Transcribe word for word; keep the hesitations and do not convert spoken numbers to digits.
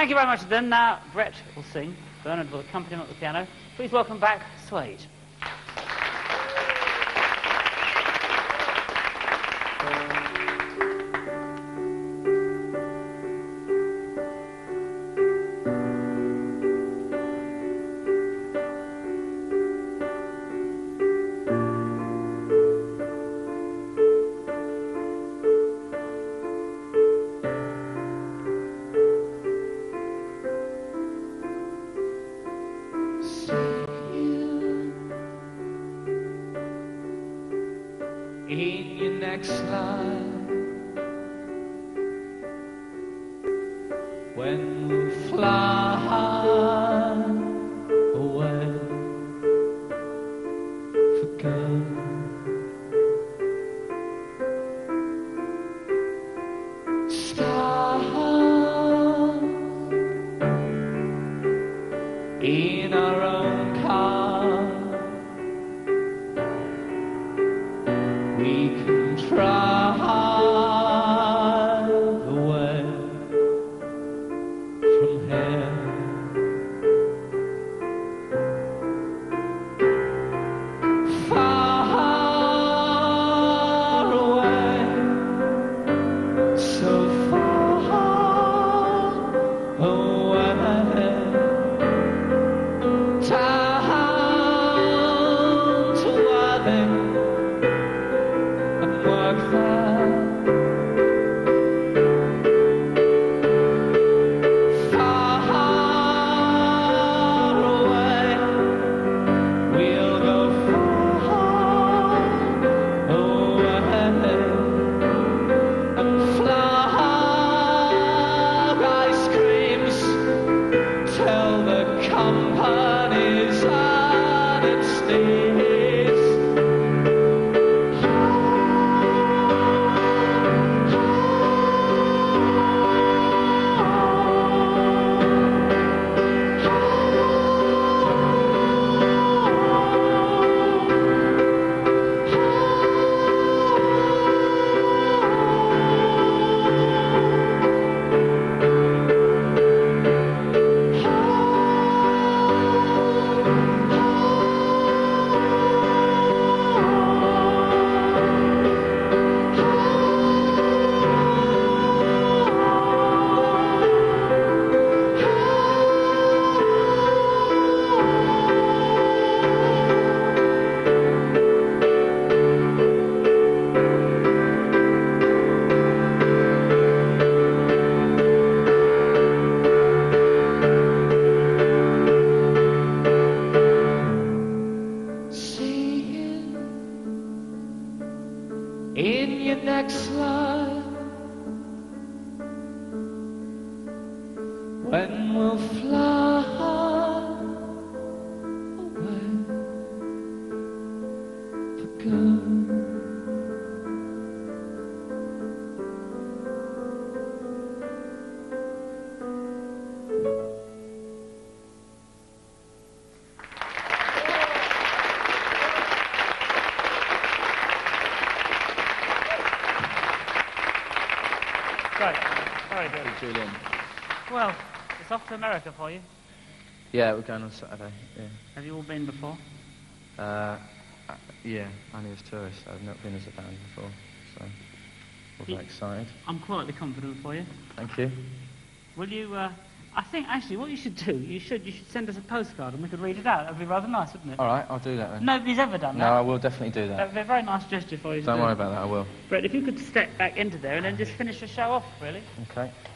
thank you very much then. Now, Brett will sing. Bernard will accompany him at the piano. Please welcome back Suede. In your next life, when we'll fly away for good, stars in our own car. We can drive away from here. Far away, so far away. Time to worry and work there. Far away, we'll go far away and fly ice creams till the company's on its knees. In your next life, when we'll fly away for good. Great. Very good. Julian. Well, it's off to America for you. Yeah, we're going on Saturday. Yeah. Have you all been before? Uh, uh, yeah, only as tourists. I've not been as a band before, so we're very excited. I'm quietly confident for you. Thank you. Will you, uh, I think actually what you should do, you should you should send us a postcard and we could read it out. That'd be rather nice, wouldn't it? All right, I'll do that then. Nobody's ever done that. No, I will definitely do that. That'd be a very nice gesture for you to Don't do. worry about that, I will. Brett, if you could step back into there and then just finish the show off, really. Okay.